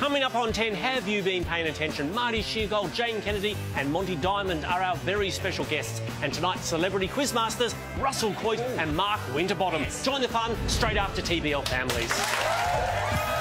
Coming up on 10, have you been paying attention? Marty Sheargold, Jane Kennedy and Monty Diamond are our very special guests. And tonight's celebrity quizmasters, Russell Coit and Mark Winterbottom. Join the fun straight after TBL Families.